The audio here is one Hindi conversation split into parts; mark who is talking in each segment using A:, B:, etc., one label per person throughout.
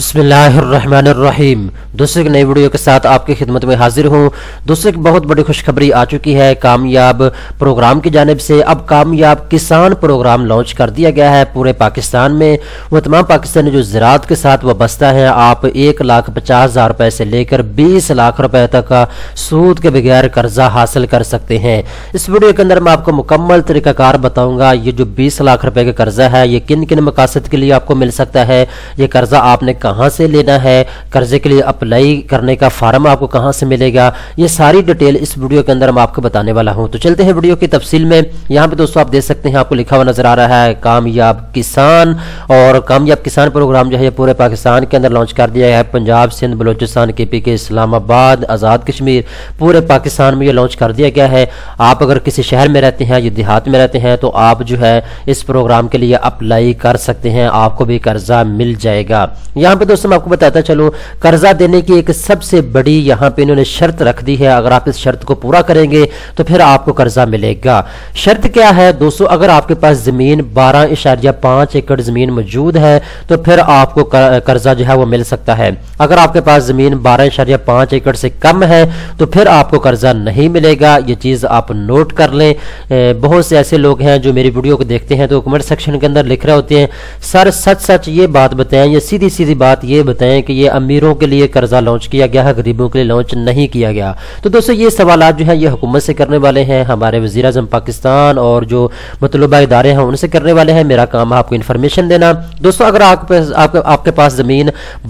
A: बिस्मिल्लाहिर्रहमानिर्रहीम। दोस्तों, एक नई वीडियो के साथ आपकी खिदमत में हाजिर हूं। दोस्तों, एक बहुत बड़ी खुशखबरी आ चुकी है कामयाब प्रोग्राम की जानिब से। अब कामयाब किसान प्रोग्राम लॉन्च कर दिया गया है पूरे पाकिस्तान में। वो तमाम पाकिस्तानी जो ज़राअत के साथ वाबस्ता है, आप 1,50,000 रुपए से लेकर 20 लाख रुपए तक का सूद के बगैर कर्जा हासिल कर सकते हैं। इस वीडियो के अंदर मैं आपको मुकम्मल तरीकाकार बताऊंगा। ये जो 20 लाख रुपए का कर्जा है, ये किन किन मकासद के लिए आपको मिल सकता है, ये कर्जा आपने कहां से लेना है, कर्जे के लिए अप्लाई करने का फार्म आपको कहां से मिलेगा, ये सारी डिटेल इस वीडियो के अंदर मैं आपको बताने वाला हूं। तो चलते हैं वीडियो की तफसील में। यहां पे दोस्तों आप देख सकते हैं, आपको लिखा हुआ नजर आ रहा है कामयाब किसान। और कामयाब किसान प्रोग्राम जो है पूरे पाकिस्तान के अंदर लॉन्च कर दिया है। पंजाब, सिंध, बलोचिस्तान, KPK, इस्लामाबाद, आज़ाद कश्मीर, पूरे पाकिस्तान में ये लॉन्च कर दिया गया है। आप अगर किसी शहर में रहते हैं या देहात में रहते हैं तो आप जो है इस प्रोग्राम के लिए अप्लाई कर सकते हैं, आपको भी कर्जा मिल जाएगा। यहाँ पे दोस्तों मैं आपको बताता चलूं, कर्जा देने की एक सबसे बड़ी यहाँ पे इन्होंने शर्त रख दी है। अगर आप इस शर्त को पूरा करेंगे तो फिर आपको कर्जा मिलेगा। शर्त क्या है दोस्तों? अगर आपके पास जमीन 12.5 एकड़ जमीन मौजूद है तो फिर आपको कर्जा जो है वो मिल सकता है। अगर आपके पास जमीन 12.5 एकड़ से कम है तो फिर आपको कर्जा नहीं मिलेगा। ये चीज आप नोट कर लें। बहुत से ऐसे लोग हैं जो मेरी वीडियो को देखते हैं तो कमेंट सेक्शन के अंदर लिख रहे होते हैं, सर सच सच ये बात बताएं, ये सीधी सीधी बात ये बताएं कि ये अमीरों के लिए कर्जा लॉन्च किया गया है, गरीबों के लिए लॉन्च नहीं किया गया। तो दोस्तों ये सवालात जो है ये हुकूमत से करने वाले हैं, हमारे वज़ीर आज़म पाकिस्तान और जो मतलूबा इदारे हैं उनसे करने वाले हैं। मेरा काम है आपको इन्फॉर्मेशन देना। दोस्तों अगर आपके पास जमीन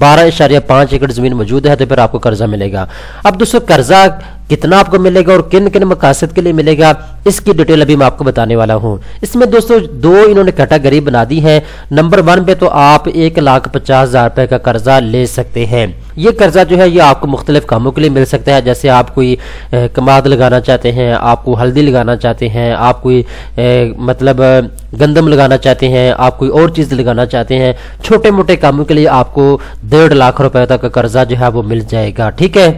A: 12.5 एकड़ जमीन मौजूद है तो फिर आपको कर्जा मिलेगा। अब दोस्तों कर्जा कितना आपको मिलेगा और किन किन मकासद के लिए मिलेगा, इसकी डिटेल अभी मैं आपको बताने वाला हूं। इसमें दोस्तों दो इन्होंने कैटेगरी बना दी है। नंबर 1 पे तो आप 1,50,000 रुपए का कर्जा ले सकते हैं। ये कर्जा जो है ये आपको मुख्तलिफ कामों के लिए मिल सकता है। जैसे आप कोई कमाद लगाना चाहते हैं, आपको हल्दी लगाना चाहते हैं, आप कोई मतलब गंदम लगाना चाहते हैं, आप कोई और चीज लगाना चाहते हैं, छोटे मोटे कामों के लिए आपको 1.5 लाख रुपए तक का कर्जा जो है वो मिल जाएगा। ठीक है।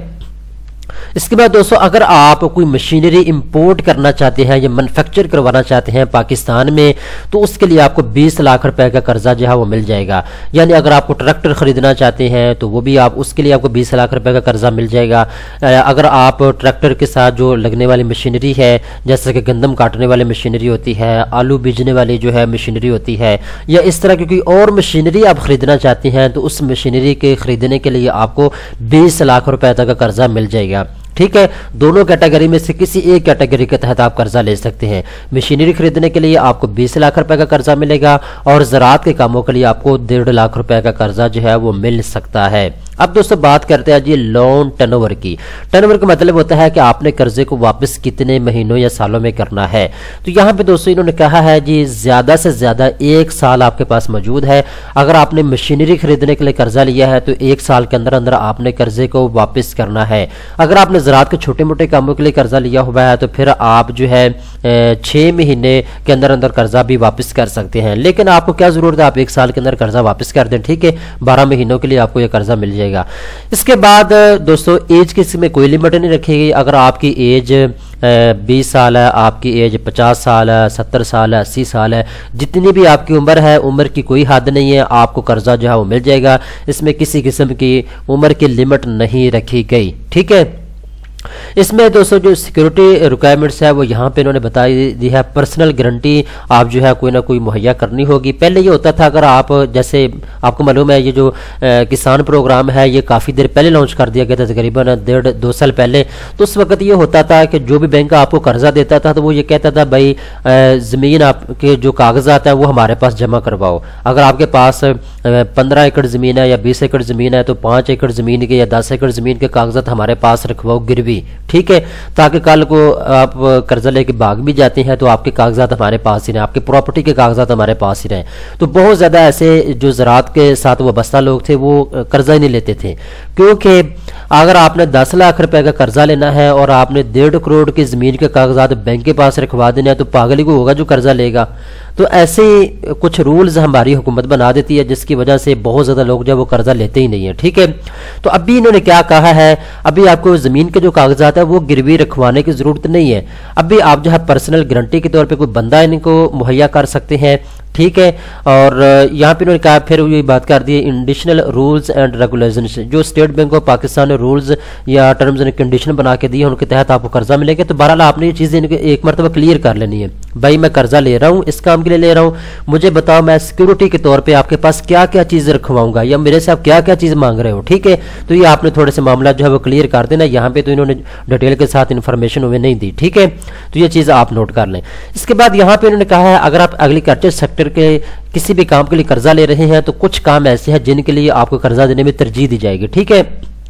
A: इसके बाद दोस्तों अगर आप कोई मशीनरी इंपोर्ट करना चाहते हैं या मैन्युफैक्चर करवाना चाहते हैं पाकिस्तान में तो उसके लिए आपको 20 लाख रुपए का कर्जा जो है वो मिल जाएगा। यानी अगर आपको ट्रैक्टर खरीदना चाहते हैं तो वो भी आप उसके लिए आपको 20 लाख रुपए का कर्जा मिल जाएगा। अगर आप ट्रैक्टर के साथ जो लगने वाली मशीनरी है, जैसे कि गंदम काटने वाली मशीनरी होती है, आलू बीजने वाली जो है मशीनरी होती है, या इस तरह की कोई और मशीनरी आप खरीदना चाहते हैं तो उस मशीनरी के खरीदने के लिए आपको 20 लाख रुपए तक का कर्जा मिल जाएगा। ठीक है। दोनों कैटेगरी में से किसी एक कैटेगरी के तहत आप कर्जा ले सकते हैं। मशीनरी खरीदने के लिए आपको 20 लाख रुपए का कर्जा मिलेगा और ज़राअत के कामों के लिए आपको 1.5 लाख रुपए का कर्जा जो है वो मिल सकता है। अब दोस्तों बात करते हैं जी लोन टर्नओवर की। टर्नओवर का मतलब होता है कि आपने कर्जे को वापस कितने महीनों या सालों में करना है। तो यहाँ पे दोस्तों इन्होंने कहा है जी ज्यादा से ज्यादा 1 साल आपके पास मौजूद है। अगर आपने मशीनरी खरीदने के लिए कर्जा लिया है तो 1 साल के अंदर अंदर आपने कर्जे को वापस करना है। अगर आपने ज़राअत के छोटे मोटे कामों के लिए कर्जा लिया हुआ है तो फिर आप जो है 6 महीने के अंदर अंदर कर्जा भी वापस कर सकते हैं। लेकिन आपको क्या जरूरत है, आप 1 साल के अंदर कर्जा वापस कर दें। ठीक है। 12 महीनों के लिए आपको यह कर्जा मिल जाएगा। इसके बाद दोस्तों एज की इसमें कोई लिमिट नहीं रखी गई। अगर आपकी एज 20 साल है, आपकी एज 50 साल है, 70 साल है, 80 साल है, जितनी भी आपकी उम्र है, उम्र की कोई हद नहीं है, आपको कर्जा जो है वो मिल जाएगा। इसमें किसी किस्म की उम्र की लिमिट नहीं रखी गई। ठीक है। इसमें दोस्तों जो सिक्योरिटी रिक्वायरमेंट्स है वो यहाँ पे इन्होंने बता दी है। पर्सनल गारंटी आप जो है कोई ना कोई मुहैया करनी होगी। पहले ये होता था, अगर आप जैसे आपको मालूम है ये जो किसान प्रोग्राम है ये काफ़ी देर पहले लॉन्च कर दिया गया था, तकरीबन 1.5-2 साल पहले। तो उस वक्त ये होता था कि जो भी बैंक आपको कर्जा देता था तो वो ये कहता था भाई ज़मीन आपके जो कागजात हैं वो हमारे पास जमा करवाओ। अगर आपके पास 15 एकड़ ज़मीन है या 20 एकड़ ज़मीन है तो 5 एकड़ ज़मीन के या 10 एकड़ ज़मीन के कागजात हमारे पास रखवाओ गिरवी। ठीक है। ताकि कल को आप कर्जा लेके भाग भी जाते हैं तो आपके कागजात हमारे पास ही रहे, आपके प्रॉपर्टी के कागजात हमारे पास ही रहे। तो बहुत ज्यादा ऐसे जो ज़राअत के साथ वाबस्ता लोग थे वो कर्जा ही नहीं लेते थे, क्योंकि अगर आपने 10 लाख रुपए का कर्जा लेना है और आपने 1.5 करोड़ की जमीन के कागजात बैंक के पास रखवा देने हैं तो पागल ही को होगा जो कर्जा लेगा। तो ऐसे कुछ रूल्स हमारी हुकूमत बना देती है जिसकी वजह से बहुत ज्यादा लोग जो वो कर्जा लेते ही नहीं है। ठीक है। तो अभी इन्होंने क्या कहा है, अभी आपको जमीन के जो कागजात है वो गिरवी रखवाने की जरूरत नहीं है। अभी आप जो है पर्सनल गारंटी के तौर पे कोई बंदा इनको मुहैया कर सकते हैं ठीक है। और यहाँ पे उन्होंने कहा, फिर ये बात कर दी एडिशनल रूल्स एंड रेगुलेशंस, जो स्टेट बैंक ऑफ पाकिस्तान ने रूल्स या टर्म्स एंड कंडीशन बना के दिए उनके तहत आपको कर्जा मिलेगा। तो बहरहाल आपने ये चीज़ें एक मरतबा क्लियर कर लेनी है, भाई मैं कर्जा ले रहा हूँ, इस काम के लिए ले रहा हूँ, मुझे बताओ मैं सिक्योरिटी के तौर पे आपके पास क्या क्या चीज़ रखवाऊंगा या मेरे से आप क्या क्या चीज़ मांग रहे हो, ठीक है। तो ये आपने थोड़े से मामला जो है वो क्लियर कर देना। यहाँ पे तो इन्होंने डिटेल के साथ इन्फॉर्मेशन हमें नहीं दी, ठीक है। तो ये चीज़ आप नोट कर लें। इसके बाद यहाँ पे इन्होंने कहा है अगर आप एग्रीकल्चर सेक्टर के किसी भी काम के लिए कर्जा ले रहे हैं तो कुछ काम ऐसे हैं जिनके लिए आपको कर्जा देने में तरजीह दी जाएगी, ठीक है।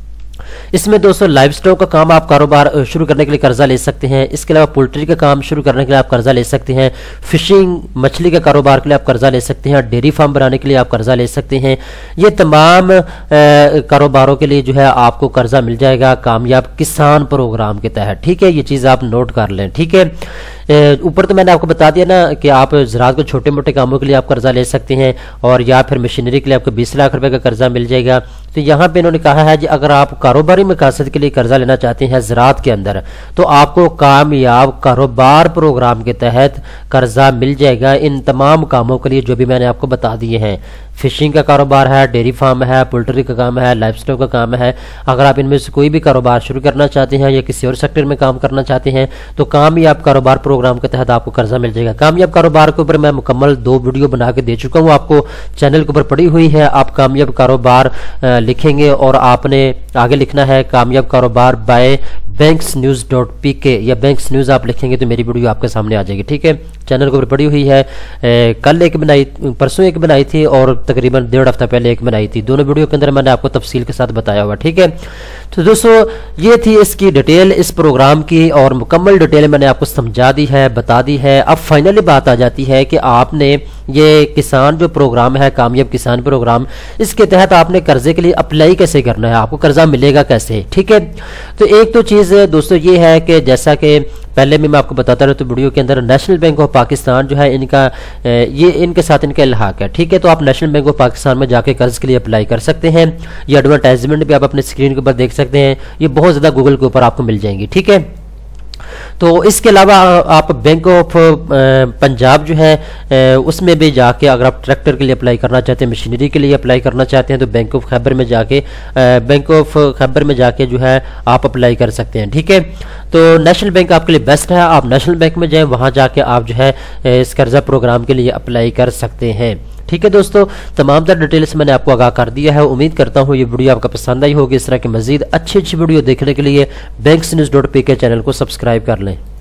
A: इसमें दोस्तों लाइव स्टॉक का काम आप कारोबार शुरू करने के लिए कर्जा ले सकते हैं। इसके अलावा पोल्ट्री का काम शुरू करने के लिए आप कर्जा ले सकते हैं। फिशिंग मछली के कारोबार के लिए आप कर्जा ले सकते हैं। डेयरी फार्म बनाने के लिए आप कर्जा ले सकते हैं। ये तमाम कारोबारों के लिए जो है आपको कर्जा मिल जाएगा कामयाब किसान प्रोग्राम के तहत, ठीक है। ये चीज़ आप नोट कर लें, ठीक है। ऊपर तो मैंने आपको बता दिया ना कि आप ज़राअत को छोटे मोटे कामों के लिए आप कर्जा ले सकते हैं और या फिर मशीनरी के लिए आपको 20 लाख रुपए का कर्जा मिल जाएगा। तो यहाँ पे इन्होंने कहा है कि अगर आप कारोबारी मकासद के लिए कर्जा लेना चाहते हैं ज़राअत के अंदर तो आपको कामयाब कारोबार प्रोग्राम के तहत कर्जा मिल जाएगा इन तमाम कामों के लिए जो भी मैंने आपको बता दिए हैं। फिशिंग का कारोबार है, डेयरी फार्म है, पोल्ट्री का काम है, लाइफ स्टॉक का काम है। अगर आप इनमें से कोई भी कारोबार शुरू करना चाहते हैं या किसी और सेक्टर में काम करना चाहते हैं तो कामयाब कारोबार प्रोग्राम के तहत आपको कर्जा मिल जाएगा। कामयाब कारोबार के ऊपर मैं मुकम्मल 2 वीडियो बना के दे चुका हूँ, आपको चैनल के ऊपर पड़ी हुई है। आप कामयाब कारोबार लिखेंगे और आपने आगे लिखना है कामयाब कारोबार बाय banksnews.pk या बैंक्स न्यूज़ आप लिखेंगे तो मेरी वीडियो आपके सामने आ जाएगी, ठीक है। चैनल के ऊपर पड़ी हुई है। कल एक बनाई, परसों एक बनाई थी और तकरीबन 1.5 हफ्ता पहले एक बनाई थी। दोनों वीडियो के अंदर मैंने आपको तफसील के साथ बताया हुआ, ठीक है। तो दोस्तों ये थी इसकी डिटेल इस प्रोग्राम की और मुकम्मल डिटेल मैंने आपको समझा दी है, बता दी है। अब फाइनली बात आ जाती है कि आपने ये किसान जो प्रोग्राम है कामयाब किसान प्रोग्राम, इसके तहत आपने कर्जे के लिए अप्लाई कैसे करना है, आपको कर्जा मिलेगा कैसे, ठीक है। तो एक तो चीज़ दोस्तों ये है कि जैसा कि पहले भी मैं आपको बताता रहा तो वीडियो के अंदर नेशनल बैंक ऑफ पाकिस्तान जो है इनका ये इनके साथ इनका इल्हाक है, ठीक है। तो आप नेशनल बैंक ऑफ पाकिस्तान में जाके कर्ज के लिए अप्लाई कर सकते हैं। ये एडवर्टाइजमेंट भी आप अपने स्क्रीन के ऊपर देख सकते हैं, ये बहुत ज़्यादा गूगल के ऊपर आपको मिल जाएंगी, ठीक है। तो इसके अलावा आप बैंक ऑफ पंजाब जो है उसमें भी जाके अगर आप ट्रैक्टर के लिए अप्लाई करना चाहते हैं, मशीनरी के लिए अप्लाई करना चाहते हैं तो बैंक ऑफ खैबर में जाके जो है आप अप्लाई कर सकते हैं, ठीक है। तो नेशनल बैंक आपके लिए बेस्ट है, आप नेशनल बैंक में जाएं, वहाँ जाके आप जो है इस कर्जा प्रोग्राम के लिए अप्लाई कर सकते हैं, ठीक है। दोस्तों तमाम तरह डिटेल्स मैंने आपको आगाह कर दिया है। उम्मीद करता हूँ ये वीडियो आपका पसंद आई होगी। इस तरह की मजीद अच्छी वीडियो देखने के लिए banksnews.pk चैनल को सब्सक्राइब कर लें।